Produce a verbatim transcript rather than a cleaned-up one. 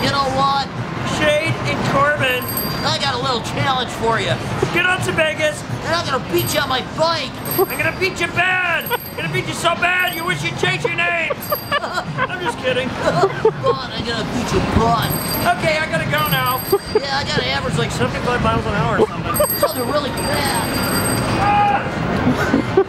You know what? Shade and Corban, I got a little challenge for you. get on to Vegas. And I'm gonna beat you on my bike. I'm gonna beat you bad. I'm gonna beat you so bad you wish you'd change your names. I'm just kidding. God, I'm gonna beat you butt. Okay, I gotta go now. Yeah, I gotta average like seventy-five miles an hour or something. something really fast. Ah!